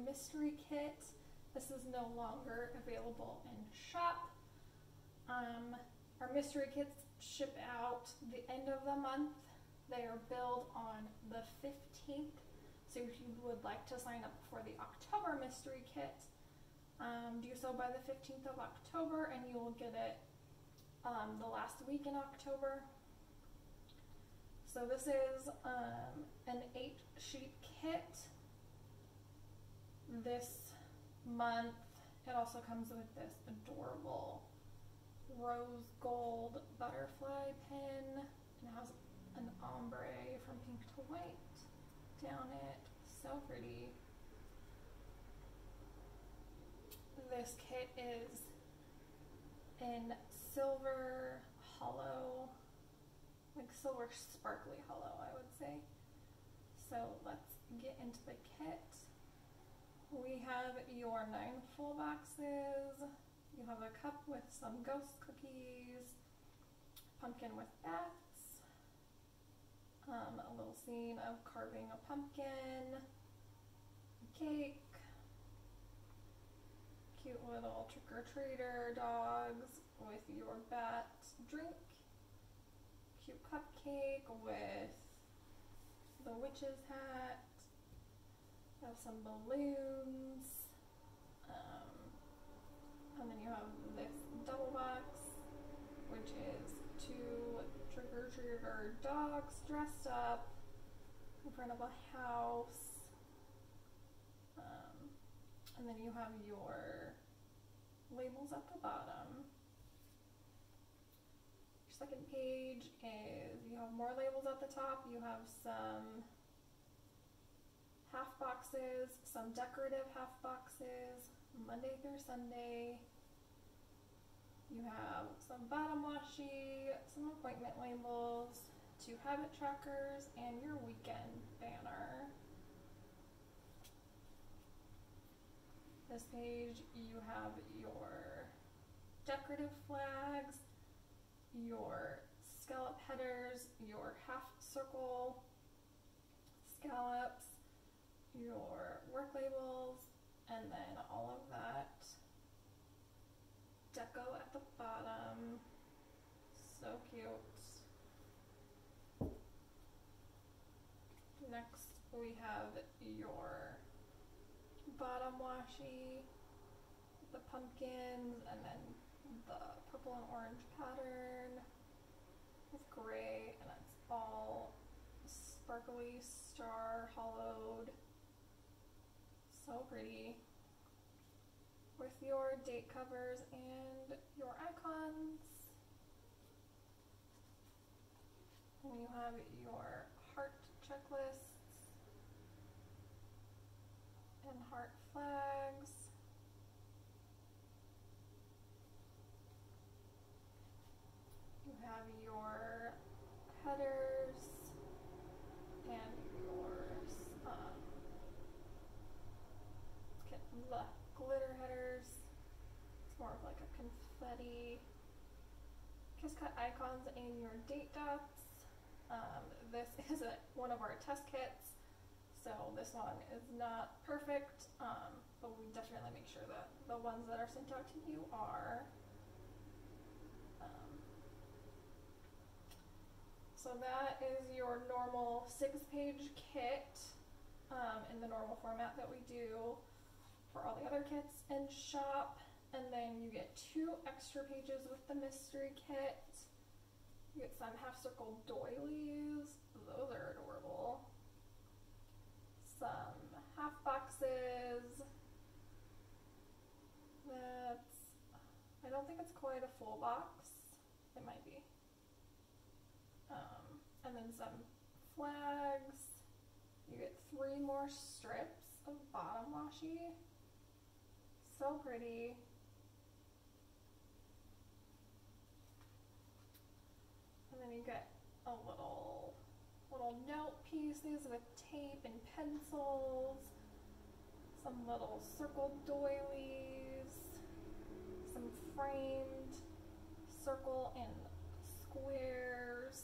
mystery kit. This is no longer available in shop. Our mystery kits ship out the end of the month. They are billed on the 15th. So if you would like to sign up for the October mystery kit, do so by the 15th of October and you will get it the last week in October. So this is an 8-sheet kit. This month it also comes with this adorable rose gold butterfly pin, and it has an ombre from pink to white down it. So pretty. This kit is in silver hollow, like silver sparkly hollow, I would say. So let's get into the kit. We have your 9 full boxes. You have a cup with some ghost cookies, pumpkin with bats, a little scene of carving a pumpkin, cake, cute little trick-or-treater dogs with your bat drink, cute cupcake with the witch's hat, have some balloons, and then you have this double box, which is 2 trick-or-treater dogs dressed up in front of a house. And then you have your labels at the bottom. Your second page is, you have more labels at the top. You have some half boxes, some decorative half boxes, Monday through Sunday. You have some bottom washi, some appointment labels, 2 habit trackers, and your weekend banner. This page, you have your decorative flags, your scallop headers, your half circle scallops, your work labels, and then all of that deco at the bottom. So cute. Next, we have your bottom washi, the pumpkins, and then the purple and orange pattern with gray, and it's all sparkly star hollowed. So pretty. With your date covers and your icons. And you have your heart checklists and heart flags. You have your headers and yours, the glitter headers. It's more of like a confetti. Kiss cut icons and your date dots. This is one of our test kits, so this one is not perfect, but we definitely make sure that the ones that are sent out to you are. So that is your normal 6-page kit in the normal format that we do for all the other kits in shop, and then you get 2 extra pages with the mystery kit. You get some half circle doilies, those are adorable. Some half boxes. I don't think it's quite a full box. It might be. And then some flags. You get 3 more strips of bottom washi. So pretty. And then you get a little note pieces with tape and pencils, some little circle doilies, some framed circle and squares,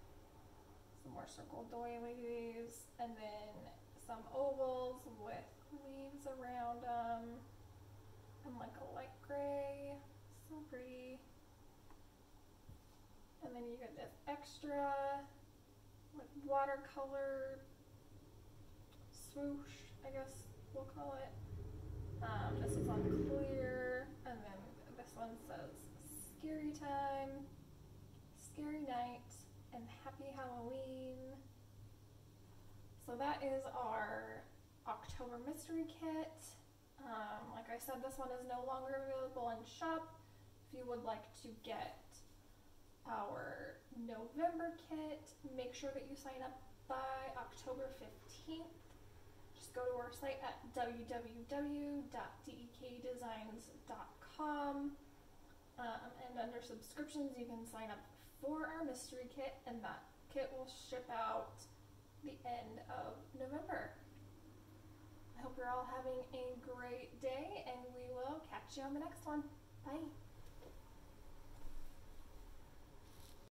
some more circle doilies, and then some ovals with leaves around them, and like a light gray. So pretty. And then you get this extra like watercolor swoosh, I guess we'll call it. This is on clear, and then this one says scary time, scary night, and happy Halloween. So that is our October mystery kit. Like I said, this one is no longer available in shop. If you would like to get our November kit, make sure that you sign up by October 15th. Just go to our site at www.dekdesigns.com, and under subscriptions you can sign up for our mystery kit, and that kit will ship out the end of November. I hope you're all having a great day, and we will catch you on the next one. Bye.